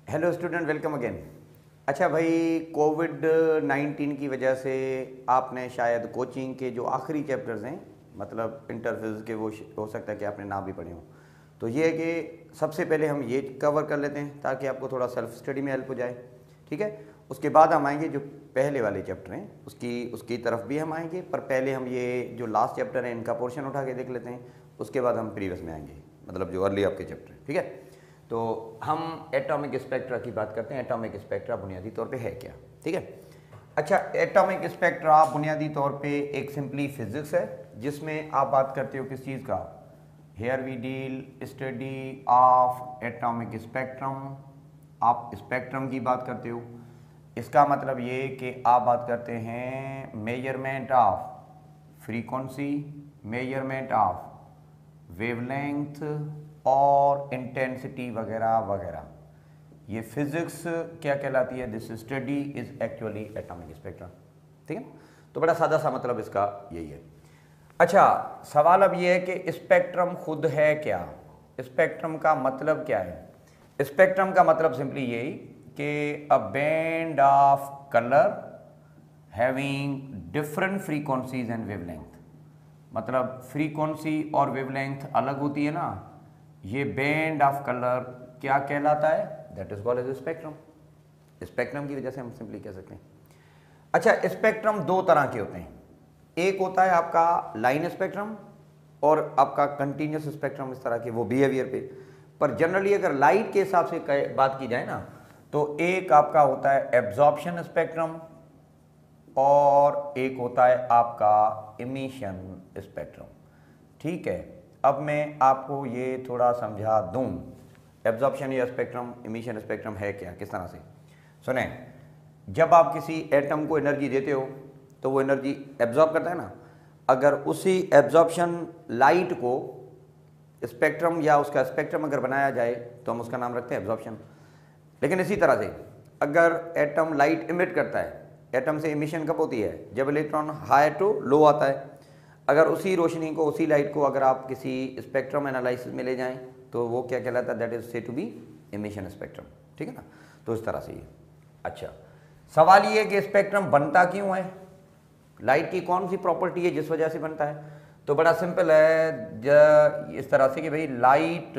Hello student, welcome again. अच्छा भाई, कोविड-19 की वजह से आपने शायद कोचिंग के जो आखिरी चैप्टर्स हैं, मतलब इंटर फिजिक्स के, वो हो सकता है कि आपने ना भी पढ़े हों। तो ये है कि सबसे पहले हम ये कवर कर लेते हैं ताकि आपको थोड़ा सेल्फ स्टडी में हेल्प हो जाए। ठीक है, उसके बाद हम आएंगे जो पहले वाले चैप्टर हैं उसकी तरफ भी हम आएंगे, पर पहले हम ये जो लास्ट चैप्टर है इनका पोर्शन उठा के देख लेते हैं। उसके बाद हम प्रीवियस में आएंगे, मतलब जो अर्ली आपके चैप्टर हैं। ठीक है, तो हम एटॉमिक स्पेक्ट्रा की बात करते हैं। एटॉमिक स्पेक्ट्रा बुनियादी तौर पे है क्या? ठीक है। अच्छा, एटॉमिक स्पेक्ट्रा बुनियादी तौर पे एक सिंपली फिजिक्स है जिसमें आप बात करते हो किस चीज़ का? Here we deal study of atomic spectrum. आप स्पेक्ट्रम की बात करते हो, इसका मतलब ये कि आप बात करते हैं measurement of frequency, measurement of wavelength और इंटेंसिटी वगैरह वगैरह। ये फिजिक्स क्या कहलाती है? This study is actually atomic spectrum. ठीक है, तो बड़ा सादा सा मतलब इसका यही है। अच्छा, सवाल अब ये है कि स्पेक्ट्रम खुद है क्या? स्पेक्ट्रम का मतलब क्या है? स्पेक्ट्रम का मतलब सिंपली यही कि a band of colour having different frequencies and wavelength. मतलब फ्रीक्वेंसी और वेवलेंथ अलग होती है ना, ये बैंड ऑफ कलर क्या कहलाता है? That is called as spectrum. Spectrum की वजह से हम सिंपली कह सकते हैं। अच्छा, स्पेक्ट्रम दो तरह के होते हैं। एक होता है आपका लाइन स्पेक्ट्रम और आपका कंटिन्यूस स्पेक्ट्रम, इस तरह के वो बिहेवियर पे। पर जनरली अगर लाइट के हिसाब से बात की जाए ना, तो एक आपका होता है एब्जॉर्प्शन स्पेक्ट्रम और एक होता है आपका इमिशन स्पेक्ट्रम। ठीक है, अब मैं आपको ये थोड़ा समझा दूं, एब्जॉर्प्शन या स्पेक्ट्रम, इमिशन स्पेक्ट्रम है क्या, किस तरह से। सुने, जब आप किसी एटम को एनर्जी देते हो तो वो एनर्जी एब्जॉर्ब करता है ना। अगर उसी एब्जॉर्प्शन लाइट को स्पेक्ट्रम या उसका स्पेक्ट्रम अगर बनाया जाए तो हम उसका नाम रखते हैं एब्जॉर्प्शन। लेकिन इसी तरह से अगर एटम लाइट इमिट करता है, एटम से इमिशन कब होती है? जब इलेक्ट्रॉन हाई टू लो आता है। अगर उसी रोशनी को, उसी लाइट को अगर आप किसी स्पेक्ट्रम एनालिसिस में ले जाएं तो वो क्या कहलाता है? That is said to be emission spectrum. ठीक है ना, तो इस तरह से ये। अच्छा, सवाल ये है कि स्पेक्ट्रम बनता क्यों है? लाइट की कौन सी प्रॉपर्टी है जिस वजह से बनता है? तो बड़ा सिंपल है, इस तरह से कि भाई लाइट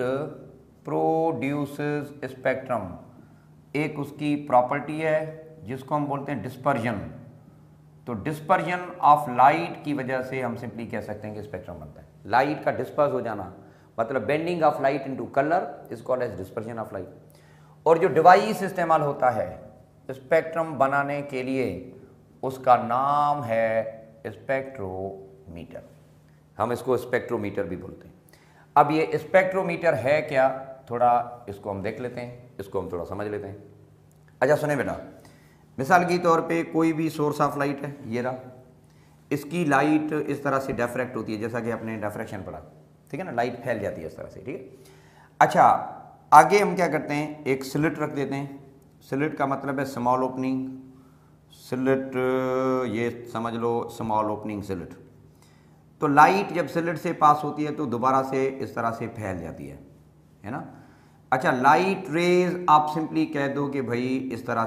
प्रोड्यूसेस स्पेक्ट्रम, एक उसकी प्रॉपर्टी है जिसको हम बोलते हैं डिस्पर्जन। तो डिस्पर्जन ऑफ लाइट की वजह से हम सिंपली कह सकते हैं कि स्पेक्ट्रम बनता है। लाइट का डिस्पर्स हो जाना, मतलब bending of light into colour is called as dispersion of light. और जो डिवाइस इस्तेमाल होता है स्पेक्ट्रम बनाने के लिए, उसका नाम है स्पेक्ट्रोमीटर। हम इसको स्पेक्ट्रोमीटर भी बोलते हैं। अब ये स्पेक्ट्रोमीटर है क्या, थोड़ा इसको हम देख लेते हैं, इसको हम थोड़ा समझ लेते हैं। अच्छा सुने बेटा, मिसाल के तौर पे कोई भी सोर्स ऑफ लाइट है, ये रहा। इसकी लाइट इस तरह से डिफ्रैक्ट होती है, जैसा कि आपने डिफ्रैक्शन पढ़ा। ठीक है ना, लाइट फैल जाती है इस तरह से। ठीक है, अच्छा आगे हम क्या करते हैं, एक स्लिट रख देते हैं। स्लिट का मतलब है स्मॉल ओपनिंग। स्लिट, ये समझ लो स्मॉल ओपनिंग स्लिट। तो लाइट जब स्लिट से पास होती है तो दोबारा से इस तरह से फैल जाती है ना। अच्छा, लाइट रेज आप सिंपली कह दो कि भाई इस तरह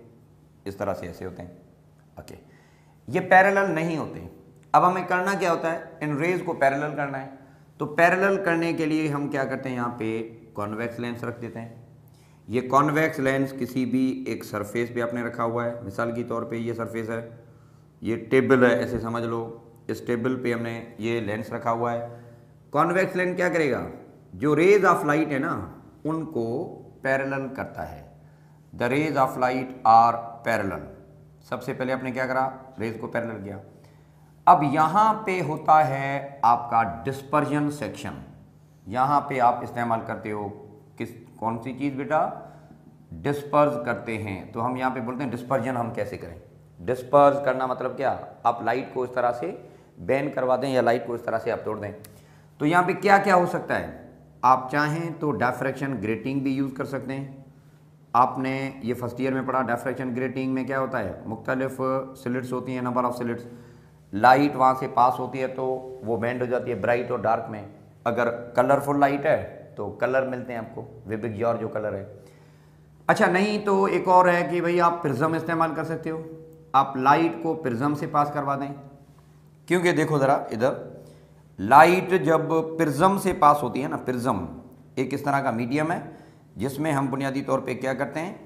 से ऐसे होते हैं। ओके, ये पैरेलल नहीं होते। अब हमें करना क्या होता है, इन रेज को पैरेलल करना है। तो पैरेलल करने के लिए हम क्या करते हैं, यहाँ पे कॉन्वेक्स लेंस रख देते हैं। ये कॉन्वेक्स लेंस किसी भी एक सरफेस पे आपने रखा हुआ है। मिसाल के तौर पे ये सरफेस है, ये टेबल है, ऐसे समझ लो। इस टेबल पे हमने ये लेंस रखा हुआ है। कॉन्वेक्स लेंस क्या करेगा, जो रेज ऑफ लाइट है ना उनको पैरेलल करता है। The rays of light are parallel. सबसे पहले आपने क्या करा, रेज को पैरेलल किया। अब यहां पे होता है आपका डिस्पर्जन सेक्शन। यहां पे आप इस्तेमाल करते हो कौन सी चीज बेटा, डिस्पर्स करते हैं। तो हम यहां पे बोलते हैं डिस्पर्जन हम कैसे करें। डिस्पर्स करना मतलब क्या, आप लाइट को इस तरह से बैन करवा दें या लाइट को इस तरह से आप तोड़ दें। तो यहां पे क्या क्या हो सकता है, आप चाहें तो डिफ्रैक्शन ग्रेटिंग भी यूज कर सकते हैं। आपने ये फर्स्ट ईयर में पढ़ा, डिफ्रैक्शन ग्रेटिंग में क्या होता है, मुख्तलिफ स्लिट्स होती हैं, नंबर ऑफ स्लिट्स। लाइट वहाँ से पास होती है तो वो बेंड हो जाती है ब्राइट और डार्क में। अगर कलरफुल लाइट है तो कलर मिलते हैं आपको, विविक जो कलर है। अच्छा, नहीं तो एक और है कि भाई आप प्रिज्म इस्तेमाल कर सकते हो, आप लाइट को प्रिज्म से पास करवा दें। क्योंकि देखो ज़रा इधर, लाइट जब प्रिज्म से पास होती है ना, प्रिज्म एक इस तरह का मीडियम है जिसमें हम बुनियादी तौर पे क्या करते हैं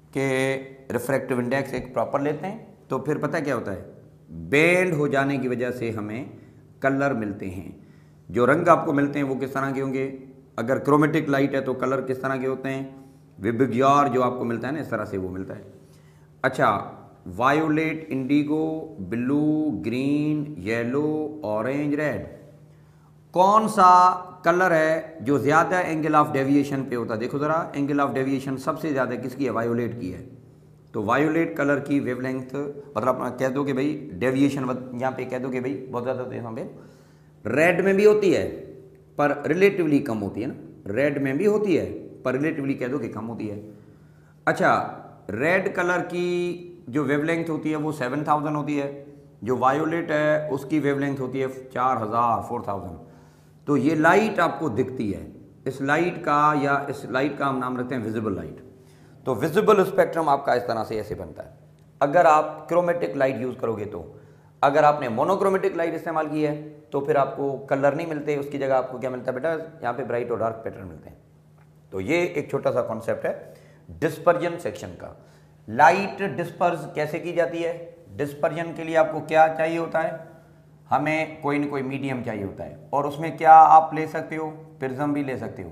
कि रिफ्रैक्टिव इंडेक्स एक प्रॉपर लेते हैं, तो फिर पता क्या होता है, बेंड हो जाने की वजह से हमें कलर मिलते हैं। जो रंग आपको मिलते हैं वो किस तरह के होंगे, अगर क्रोमेटिक लाइट है तो कलर किस तरह के होते हैं, विबग्योर जो आपको मिलता है ना इस तरह से वो मिलता है। अच्छा, violet, indigo, blue, green, yellow, orange, red, कौन सा कलर है जो ज़्यादा एंगल ऑफ डेविएशन पे होता है? देखो ज़रा, एंगल ऑफ डेविएशन सबसे ज़्यादा किसकी है? वायोलेट की है। तो वायोलेट कलर की वेवलेंथ, मतलब आप कह दो कि भाई डेविएशन, यहाँ पे कह दो कि भाई बहुत ज़्यादा होती है यहाँ पे। रेड में भी होती है पर रिलेटिवली कम होती है ना, रेड में भी होती है पर रिलेटिवली कह दो कि कम होती है। अच्छा, रेड कलर की जो वेवलेंथ होती है वो 7000 होती है, जो वायोलेट है उसकी वेवलेंथ होती है 4000। तो ये लाइट आपको दिखती है, इस लाइट का, या इस लाइट का हम नाम रखते हैं विजिबल लाइट। तो विजिबल स्पेक्ट्रम आपका इस तरह से ऐसे बनता है अगर आप क्रोमेटिक लाइट यूज़ करोगे तो। अगर आपने मोनोक्रोमेटिक लाइट इस्तेमाल की है तो फिर आपको कलर नहीं मिलते, उसकी जगह आपको क्या मिलता है बेटा, यहाँ पे ब्राइट और डार्क पैटर्न मिलते हैं। तो ये एक छोटा सा कॉन्सेप्ट है डिस्पर्जन सेक्शन का। लाइट डिस्पर्स कैसे की जाती है? डिस्पर्जन के लिए आपको क्या चाहिए होता है, हमें कोई ना कोई मीडियम चाहिए होता है, और उसमें क्या आप ले सकते हो, प्रिज्म भी ले सकते हो,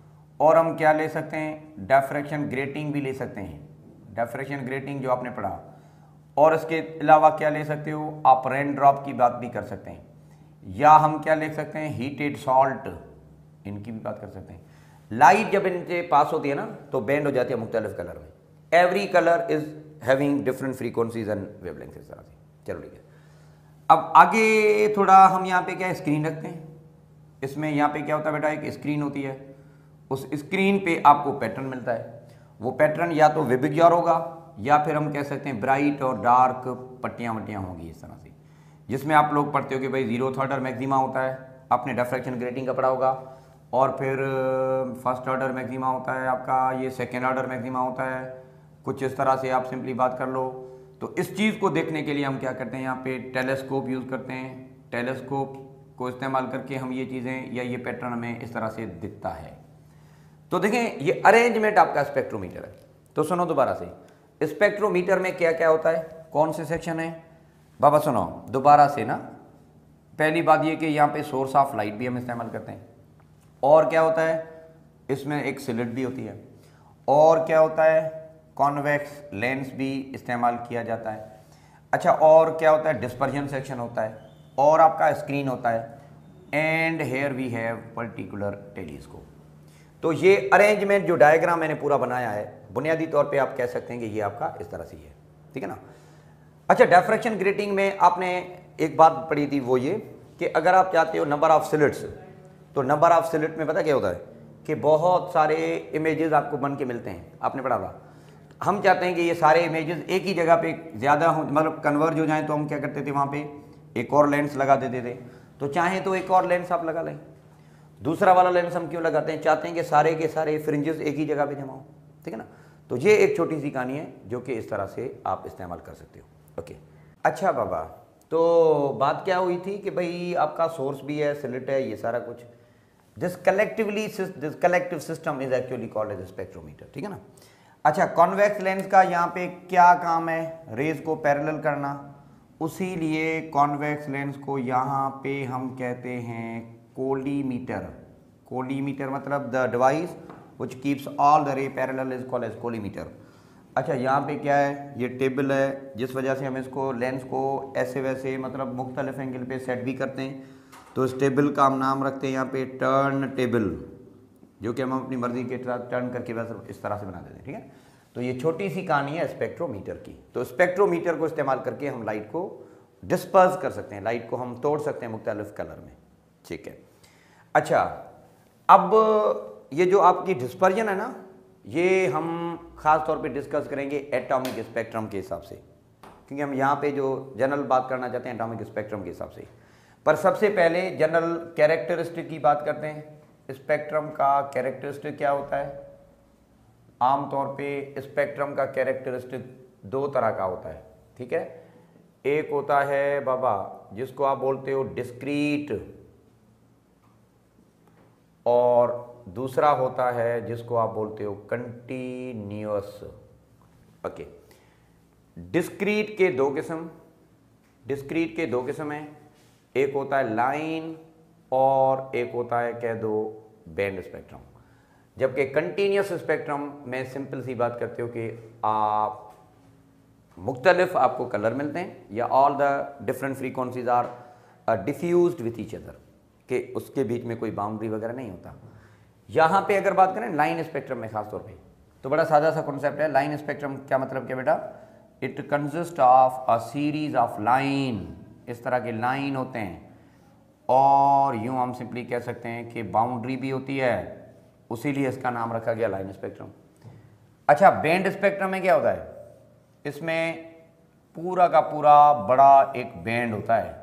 और हम क्या ले सकते हैं, डिफ्रैक्शन ग्रेटिंग भी ले सकते हैं, डिफ्रैक्शन ग्रेटिंग जो आपने पढ़ा। और इसके अलावा क्या ले सकते हो आप, रेन ड्रॉप की बात भी कर सकते हैं, या हम क्या ले सकते हैं, हीटेड सॉल्ट, इनकी भी बात कर सकते हैं। लाइट जब इनसे पास होती है ना तो बेंड हो जाती है मुख्तलिफ कलर में, every colour is having different frequencies and wavelength इस तरह से। चलो ठीक है, अब आगे थोड़ा हम यहाँ पे क्या स्क्रीन रखते हैं, इसमें यहाँ पे क्या होता है बेटा, एक स्क्रीन होती है, उस स्क्रीन पे आपको पैटर्न मिलता है। वो पैटर्न या तो विबग्योर होगा या फिर हम कह सकते हैं ब्राइट और डार्क पट्टियाँ वट्टियाँ होंगी इस तरह से, जिसमें आप लोग पढ़ते हो कि भाई 0th ऑर्डर मैक्सिमा होता है, आपने डिफ्रैक्शन ग्रेटिंग का पढ़ा होगा, और फिर फर्स्ट ऑर्डर मैक्सिमा होता है आपका, ये सेकेंड ऑर्डर मैक्सिमा होता है, कुछ इस तरह से आप सिंपली बात कर लो। तो इस चीज़ को देखने के लिए हम क्या करते हैं, यहाँ पे टेलीस्कोप यूज़ करते हैं, टेलीस्कोप को इस्तेमाल करके हम ये चीज़ें या ये पैटर्न हमें इस तरह से दिखता है। तो देखें ये अरेंजमेंट आपका स्पेक्ट्रोमीटर है। तो सुनो दोबारा से, स्पेक्ट्रोमीटर में क्या क्या होता है, कौन से सेक्शन है बाबा, सुनो दोबारा से ना। पहली बात ये कि यहाँ पे सोर्स ऑफ लाइट भी हम इस्तेमाल करते हैं, और क्या होता है इसमें एक स्लिट भी होती है, और क्या होता है कॉन्वेक्स लेंस भी इस्तेमाल किया जाता है। अच्छा, और क्या होता है, डिस्पर्जन सेक्शन होता है, और आपका स्क्रीन होता है, and here we have particular telescope. तो ये अरेंजमेंट जो डायग्राम मैंने पूरा बनाया है, बुनियादी तौर पे आप कह सकते हैं कि ये आपका इस तरह से है, ठीक है ना। अच्छा, डिफ्रैक्शन ग्रेटिंग में आपने एक बात पढ़ी थी, वो ये कि अगर आप चाहते हो नंबर ऑफ स्लिट्स, तो नंबर ऑफ स्लिट में पता क्या होता है कि बहुत सारे इमेजेस आपको बन के मिलते हैं, आपने पढ़ा था। हम चाहते हैं कि ये सारे इमेजेस एक ही जगह पे ज़्यादा हो, मतलब कन्वर्ज हो जाएं, तो हम क्या करते थे, वहाँ पे एक और लेंस लगा देते थे। तो चाहें तो एक और लेंस आप लगा लें, दूसरा वाला लेंस हम क्यों लगाते हैं, चाहते हैं कि सारे के सारे फ्रिंजेस एक ही जगह पे जमा हो, ठीक है ना। तो ये एक छोटी सी कहानी है जो कि इस तरह से आप इस्तेमाल कर सकते हो। ओके, अच्छा बाबा, तो बात क्या हुई थी कि भाई आपका सोर्स भी है, स्लिट है, ये सारा कुछ, this collective system is actually called as spectrometer, ठीक है ना। अच्छा, कॉन्वेक्स लेंस का यहाँ पे क्या काम है, रेज को पैरेलल करना, उसी लिए कॉन्वेक्स लेंस को यहाँ पे हम कहते हैं कोलीमीटर। कोलीमीटर मतलब the device which keeps all the ray parallel is called as collimator. अच्छा, यहाँ पे क्या है, ये टेबल है, जिस वजह से हम इसको लेंस को ऐसे वैसे मतलब मुख्तलिफ एंगल पे सेट भी करते हैं। तो इस टेबल का हम नाम रखते हैं यहाँ पे टर्न टेबल, जो कि हम अपनी मर्जी के टर्न करके वैसे इस तरह से बना देते हैं, ठीक है। तो ये छोटी सी कहानी है स्पेक्ट्रोमीटर की। तो स्पेक्ट्रोमीटर को इस्तेमाल करके हम लाइट को डिस्पर्स कर सकते हैं, लाइट को हम तोड़ सकते हैं मुख्तलिफ कलर में, ठीक है। अच्छा, अब ये जो आपकी डिस्पर्जन है ना, ये हम ख़ास तौर पे डिस्कस करेंगे एटॉमिक स्पेक्ट्रम के हिसाब से, क्योंकि हम यहाँ पे जो जनरल बात करना चाहते हैं एटॉमिक स्पेक्ट्रम के हिसाब से। पर सबसे पहले जनरल कैरेक्टरिस्टिक की बात करते हैं। स्पेक्ट्रम का कैरेक्टरिस्टिक क्या होता है, आमतौर पे स्पेक्ट्रम का कैरेक्टरिस्टिक दो तरह का होता है, ठीक है। एक होता है बाबा जिसको आप बोलते हो डिस्क्रीट, और दूसरा होता है जिसको आप बोलते हो कंटिन्यूअस। ओके, डिस्क्रीट के दो किस्म हैं, एक होता है लाइन और एक होता है कह दो बैंड स्पेक्ट्रम। जबकि कंटिन्यूअस स्पेक्ट्रम में सिंपल सी बात करते हो कि आप मुख्तलिफ आपको कलर मिलते हैं या all the different frequencies are diffused with each other, कि उसके बीच में कोई बाउंड्री वगैरह नहीं होता। यहाँ पे अगर बात करें लाइन स्पेक्ट्रम में खास तौर पे, तो बड़ा सादा सा कॉन्सेप्ट है। लाइन स्पेक्ट्रम क्या मतलब क्या बेटा? It consist of a series of line, इस तरह के लाइन होते हैं, और यूँ हम सिंपली कह सकते हैं कि बाउंड्री भी होती है, उसीलिए इसका नाम रखा गया लाइन स्पेक्ट्रम। अच्छा, बैंड स्पेक्ट्रम में क्या होता है? इसमें पूरा का पूरा बड़ा एक बैंड होता है,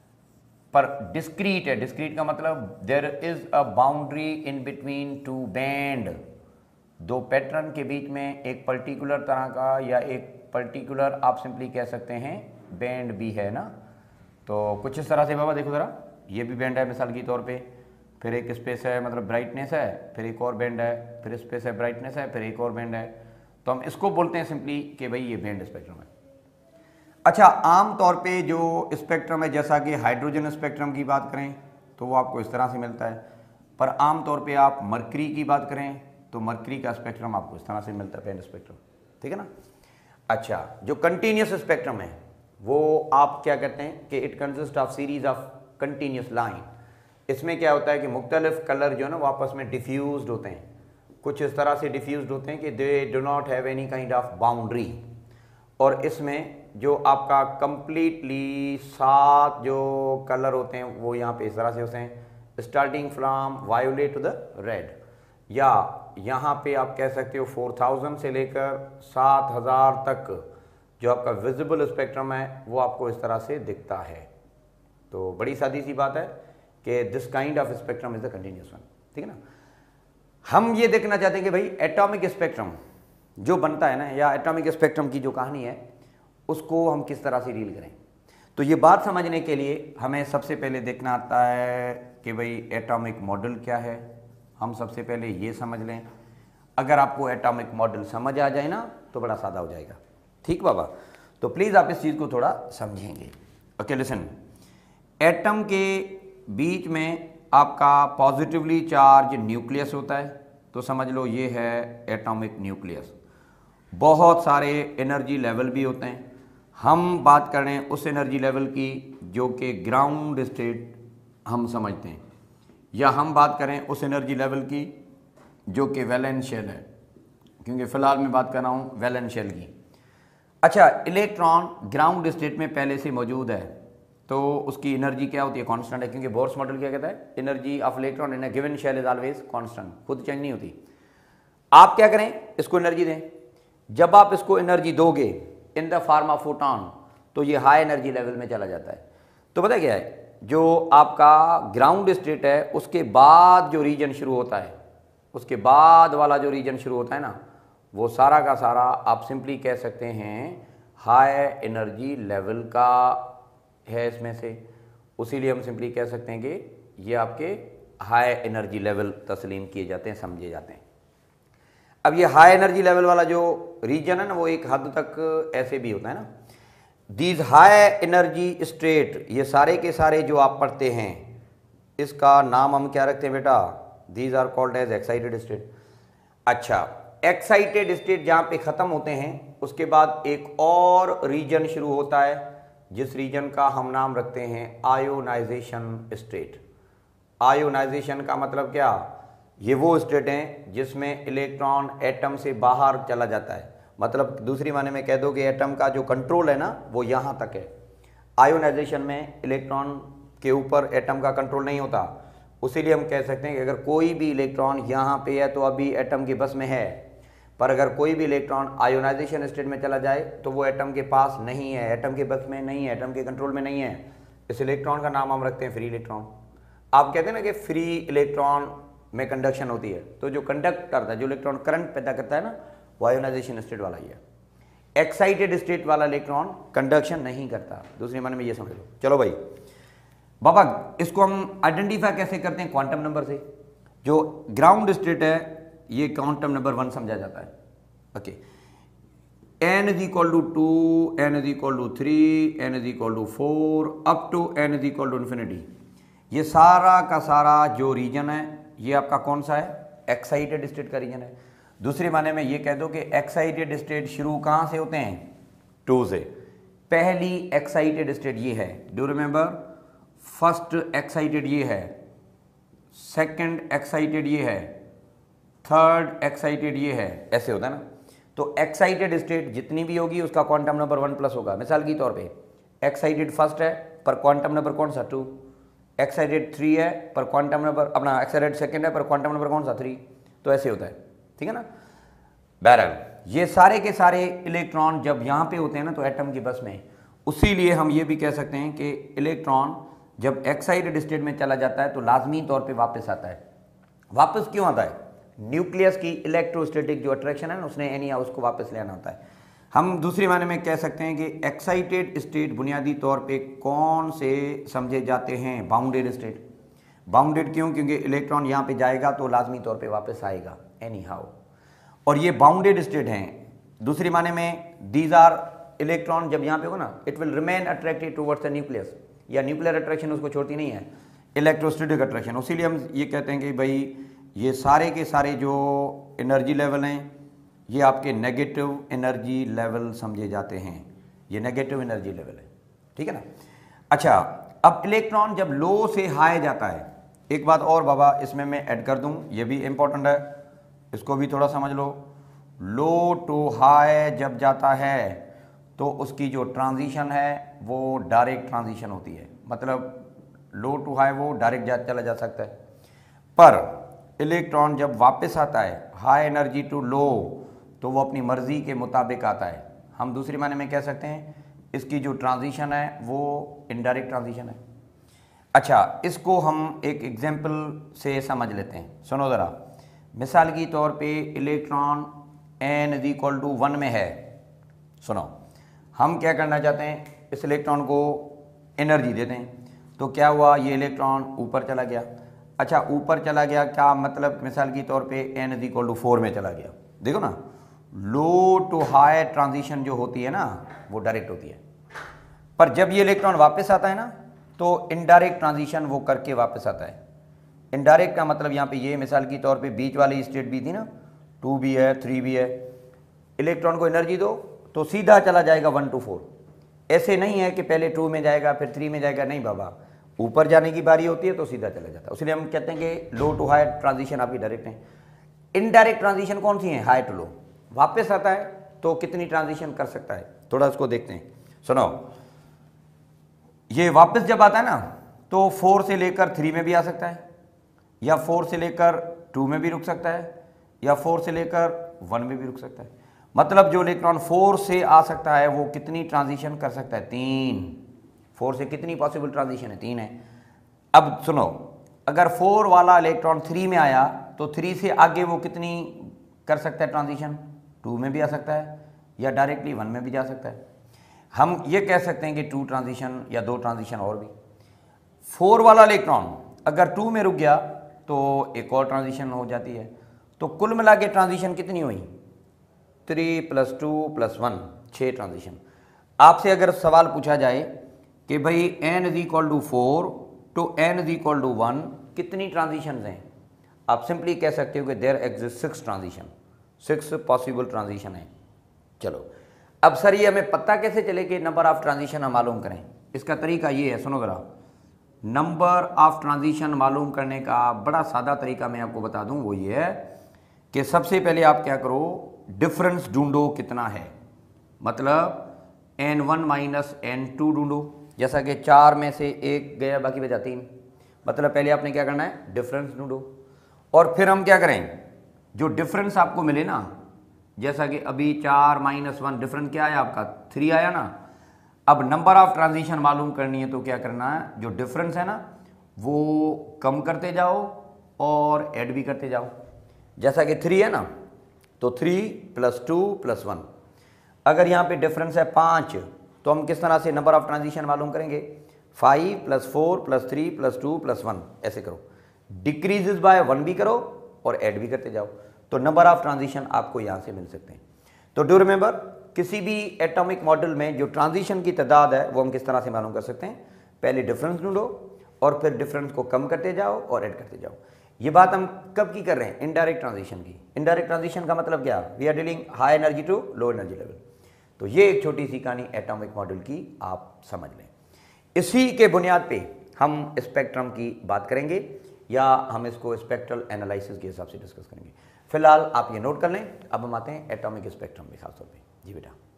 पर डिस्क्रीट है। डिस्क्रीट का मतलब there is a boundary in between two band, दो पैटर्न के बीच में एक पर्टिकुलर तरह का या एक पर्टिकुलर आप सिंपली कह सकते हैं बैंड भी है ना। तो कुछ इस तरह से बाबा देखो ज़रा, ये भी बैंड है मिसाल के तौर पे, फिर एक स्पेस है मतलब ब्राइटनेस है, फिर एक और बैंड है, फिर स्पेस है ब्राइटनेस है, फिर एक और बैंड है, तो हम इसको बोलते हैं सिंपली कि भाई ये बैंड स्पेक्ट्रम है। अच्छा, आम तौर पे जो स्पेक्ट्रम है, जैसा कि हाइड्रोजन स्पेक्ट्रम की बात करें तो वो आपको इस तरह से मिलता है, पर आम तौर पे आप मरकरी की बात करें तो मरकरी का स्पेक्ट्रम आपको इस तरह से मिलता है, बैंड स्पेक्ट्रम, ठीक है ना। अच्छा, जो कंटिन्यूस स्पेक्ट्रम है वो आप क्या कहते हैं कि it consist of series of continuous line. इसमें क्या होता है कि मुख्तलिफ कलर जो है ना वो आपस में डिफ्यूज्ड होते हैं, कुछ इस तरह से डिफ्यूज्ड होते हैं कि they do not have any kind of boundary, और इसमें जो आपका कंप्लीटली 7 जो कलर होते हैं वो यहाँ पे इस तरह से होते हैं, starting from violet to the red, या यहाँ पे आप कह सकते हो 4000 से लेकर 7000 तक जो आपका विजिबल स्पेक्ट्रम है वो आपको इस तरह से दिखता है। तो बड़ी सादी सी बात है कि this kind of spectrum is the continuous one, ठीक है ना। हम ये देखना चाहते हैं कि भाई एटॉमिक स्पेक्ट्रम जो बनता है ना, या एटॉमिक स्पेक्ट्रम की जो कहानी है उसको हम किस तरह से डील करें। तो ये बात समझने के लिए हमें सबसे पहले देखना आता है कि भाई एटॉमिक मॉडल क्या है। हम सबसे पहले ये समझ लें, अगर आपको एटॉमिक मॉडल समझ आ जाए ना तो बड़ा सादा हो जाएगा, ठीक बाबा। तो प्लीज़ आप इस चीज़ को थोड़ा समझेंगे। ओके लिसन, एटम के बीच में आपका पॉजिटिवली चार्ज न्यूक्लियस होता है, तो समझ लो ये है एटॉमिक न्यूक्लियस। बहुत सारे एनर्जी लेवल भी होते हैं, हम बात कर रहे हैं उस एनर्जी लेवल की जो कि ग्राउंड स्टेट हम समझते हैं, या हम बात करें उस एनर्जी लेवल की जो कि वैलेंस शेल है, क्योंकि फ़िलहाल मैं बात कर रहा हूँ वैलेंस शेल की। अच्छा, इलेक्ट्रॉन ग्राउंड स्टेट में पहले से मौजूद है तो उसकी एनर्जी क्या होती है? कांस्टेंट है, क्योंकि बोर्स मॉडल क्या कहता है? Energy of electron in a given shell is always constant, खुद चेंज नहीं होती। आप क्या करें? इसको एनर्जी दें। जब आप इसको एनर्जी दोगे in the form of photon तो ये हाई एनर्जी लेवल में चला जाता है। तो पता क्या है, जो आपका ग्राउंड स्टेट है उसके बाद जो रीजन शुरू होता है, उसके बाद वाला जो रीजन शुरू होता है ना, वो सारा का सारा आप सिंपली कह सकते हैं हाई एनर्जी लेवल का है इसमें से। उसीलिए हम सिंपली कह सकते हैं कि ये आपके हाई एनर्जी लेवल तस्लीम किए जाते हैं, समझे जाते हैं। अब ये हाई एनर्जी लेवल वाला जो रीजन है ना वो एक हद तक ऐसे भी होता है ना, दीज हाई एनर्जी स्टेट, ये सारे के सारे जो आप पढ़ते हैं इसका नाम हम क्या रखते हैं बेटा? These are called as excited state. अच्छा, एक्साइटेड स्टेट जहाँ पे ख़त्म होते हैं उसके बाद एक और रीजन शुरू होता है जिस रीजन का हम नाम रखते हैं आयोनाइजेशन स्टेट। आयोनाइजेशन का मतलब क्या? ये वो स्टेट हैं जिसमें इलेक्ट्रॉन एटम से बाहर चला जाता है, मतलब दूसरी माने में कह दो कि एटम का जो कंट्रोल है ना वो यहाँ तक है। आयोनाइजेशन में इलेक्ट्रॉन के ऊपर एटम का कंट्रोल नहीं होता, उसीलिए हम कह सकते हैं कि अगर कोई भी इलेक्ट्रॉन यहाँ पे है तो अभी एटम के बस में है, पर अगर कोई भी इलेक्ट्रॉन आयोनाइजेशन स्टेट में चला जाए तो वो एटम के पास नहीं है, एटम के बस में नहीं है, एटम के कंट्रोल में नहीं है। इस इलेक्ट्रॉन का नाम हम रखते हैं फ्री इलेक्ट्रॉन। आप कहते हैं ना कि फ्री इलेक्ट्रॉन में कंडक्शन होती है, तो जो कंडक्ट करता है, जो इलेक्ट्रॉन करंट पैदा करता है ना, वो आयोनाइजेशन स्टेट वाला ही है। एक्साइटेड स्टेट वाला इलेक्ट्रॉन कंडक्शन नहीं करता, दूसरे माने में ये समझ लो। चलो भाई बाबा, इसको हम आइडेंटिफाई कैसे करते हैं? क्वांटम नंबर से। जो ग्राउंड स्टेट है ये क्वांटम नंबर 1 समझा जाता है। Okay, n is equal to 2, n is equal to 3, n is equal to 4 up to n is equal to infinity. ये सारा का सारा जो रीजन है ये आपका कौन सा है? एक्साइटेड स्टेट का रीजन है। दूसरे माने में ये कह दो कि एक्साइटेड स्टेट शुरू कहां से होते हैं? 2 से। पहली एक्साइटेड स्टेट ये है, डू रिमेंबर, फर्स्ट एक्साइटेड ये है, सेकंड एक्साइटेड ये है, थर्ड एक्साइटेड ये है, ऐसे होता है ना। तो एक्साइटेड स्टेट जितनी भी होगी उसका क्वांटम नंबर 1 प्लस होगा। मिसाल के तौर पे एक्साइटेड फर्स्ट है पर क्वांटम नंबर कौन सा? 2। एक्साइटेड 3 है पर क्वांटम नंबर, अपना एक्साइटेड सेकंड है पर क्वांटम नंबर कौन सा? 3। तो ऐसे होता है, ठीक है ना। बहरहाल ये सारे के सारे इलेक्ट्रॉन जब यहाँ पे होते हैं ना तो एटम की बस में, उसीलिए हम ये भी कह सकते हैं कि इलेक्ट्रॉन जब एक्साइटेड स्टेट में चला जाता है तो लाजमी तौर पे वापस आता है। वापस क्यों आता है? न्यूक्लियस की इलेक्ट्रोस्टैटिक जो अट्रैक्शन है ना, उसने एनी उसको वापस लेना होता है। हम दूसरी माने में कह सकते हैं कि एक्साइटेड स्टेट बुनियादी तौर पे कौन से समझे जाते हैं? Bounded state. बाउंडेड क्यों? क्योंकि इलेक्ट्रॉन यहाँ पे जाएगा तो लाजमी तौर पे वापस आएगा एनी हाउ, और ये बाउंडेड स्टेट हैं। दूसरी माने में दीज आर इलेक्ट्रॉन जब यहाँ पे हो ना, it will remain attracted towards the nucleus, या न्यूक्लियर अट्रैक्शन उसको छोड़ती नहीं है, इलेक्ट्रोस्टैटिक अट्रैक्शन। इसीलिए हम ये कहते हैं कि भाई ये सारे के सारे जो एनर्जी लेवल हैं ये आपके नेगेटिव एनर्जी लेवल समझे जाते हैं। ये नेगेटिव एनर्जी लेवल है, ठीक है ना। अच्छा, अब इलेक्ट्रॉन जब लो से हाई जाता है, एक बात और बाबा इसमें मैं ऐड कर दूं, ये भी इंपॉर्टेंट है, इसको भी थोड़ा समझ लो। लो टू हाई जब जाता है तो उसकी जो ट्रांजिशन है वो डायरेक्ट ट्रांजिशन होती है, मतलब लो टू हाई वो डायरेक्ट चला जा सकता है। पर इलेक्ट्रॉन जब वापस आता है हाई एनर्जी टू लो तो वो अपनी मर्जी के मुताबिक आता है। हम दूसरी माने में कह सकते हैं इसकी जो ट्रांजिशन है वो इनडायरेक्ट ट्रांजिशन है। अच्छा, इसको हम एक एग्जांपल से समझ लेते हैं, सुनो ज़रा। मिसाल की तौर पे electron n is equal to 1 में है। सुनो, हम क्या करना चाहते हैं? इस इलेक्ट्रॉन को एनर्जी देते हैं, तो क्या हुआ? ये इलेक्ट्रॉन ऊपर चला गया। अच्छा, ऊपर चला गया क्या मतलब? मिसाल की तौर पे n इज इक्वल टू 4 में चला गया। देखो ना, लो टू हाई ट्रांजिशन जो होती है ना वो डायरेक्ट होती है, पर जब ये इलेक्ट्रॉन वापस आता है ना तो इनडायरेक्ट ट्रांजिशन वो करके वापस आता है। इनडायरेक्ट का मतलब यहाँ पे ये, मिसाल की तौर पे बीच वाली स्टेट भी थी ना, 2 भी है 3 भी है, इलेक्ट्रॉन को एनर्जी दो तो सीधा चला जाएगा 1 to 4। ऐसे नहीं है कि पहले 2 में जाएगा फिर 3 में जाएगा, नहीं बाबा, ऊपर जाने की बारी होती है तो सीधा चला जाता है। इसलिए हम कहते हैं कि लो टू हाई ट्रांजिशन आपकी डायरेक्ट है। इनडायरेक्ट ट्रांजिशन कौन सी है? High to low. वापस आता है तो कितनी ट्रांजिशन कर सकता है? थोड़ा इसको देखते हैं, सुनो। ये वापस जब आता है ना तो 4 से लेकर 3 में भी आ सकता है, या 4 से लेकर 2 में भी रुक सकता है, या 4 से लेकर 1 में भी रुक सकता है। मतलब जो इलेक्ट्रॉन 4 से आ सकता है वो कितनी ट्रांजिशन कर सकता है? 3। 4 से कितनी पॉसिबल ट्रांजिशन है? 3 है। अब सुनो, अगर 4 वाला इलेक्ट्रॉन 3 में आया तो 3 से आगे वो कितनी कर सकता है ट्रांजिशन? 2 में भी आ सकता है, या डायरेक्टली 1 में भी जा सकता है। हम ये कह सकते हैं कि 2 ट्रांजिशन या 2 ट्रांजिशन और भी। 4 वाला इलेक्ट्रॉन अगर 2 में रुक गया तो एक और ट्रांजिशन हो जाती है। तो कुल मिला के ट्रांजिशन कितनी हुई? 3 + 2 + 1, 6 ट्रांजिशन। आपसे अगर सवाल पूछा जाए कि भाई n is equal to 4 to n is equal to 1 कितनी ट्रांजिशन हैं, आप सिंपली कह सकते हो कि there exist 6 transition, 6 possible transition है। चलो, अब सर ये हमें पता कैसे चले कि नंबर ऑफ ट्रांजिशन हम मालूम करें? इसका तरीका ये है, सुनो जरा। नंबर ऑफ ट्रांजिशन मालूम करने का बड़ा सादा तरीका मैं आपको बता दूं, वो ये है कि सबसे पहले आप क्या करो, डिफरेंस ढूंढो कितना है। मतलब n1 - n2 ढूंढो, जैसा कि 4 में से 1 गया बाकी बचा 3। मतलब पहले आपने क्या करना है? डिफरेंस ढूंढो, और फिर हम क्या करें? जो डिफरेंस आपको मिले ना, जैसा कि अभी 4 - 1 डिफरेंस क्या आया आपका? 3 आया ना। अब नंबर ऑफ ट्रांजिशन मालूम करनी है तो क्या करना है? जो डिफरेंस है ना वो कम करते जाओ और ऐड भी करते जाओ। जैसा कि 3 है ना, तो 3 + 2 + 1। अगर यहाँ पे डिफरेंस है 5, तो हम किस तरह से नंबर ऑफ ट्रांजिशन मालूम करेंगे? 5 + 4 + 3 + 2 + 1 ऐसे करो, डिक्रीजेस बाय 1 भी करो और ऐड भी करते जाओ, तो नंबर ऑफ ट्रांजिशन आपको यहाँ से मिल सकते हैं। तो डू रिमेंबर, किसी भी एटॉमिक मॉडल में जो ट्रांजिशन की तादाद है वो हम किस तरह से मालूम कर सकते हैं? पहले डिफरेंस ढूंढो और फिर डिफरेंस को कम करते जाओ और ऐड करते जाओ। ये बात हम कब की कर रहे हैं? इनडायरेक्ट ट्रांजिशन की। इनडायरेक्ट ट्रांजिशन का मतलब क्या? We are dealing high energy to low energy level. तो ये एक छोटी सी कहानी एटॉमिक मॉडल की आप समझ लें। इसी के बुनियाद पे हम स्पेक्ट्रम की बात करेंगे या हम इसको स्पेक्ट्रल एनालिसिस के हिसाब से डिस्कस करेंगे। फिलहाल आप ये नोट कर लें। अब हम आते हैं एटॉमिक स्पेक्ट्रम में खासतौर पे। जी बेटा।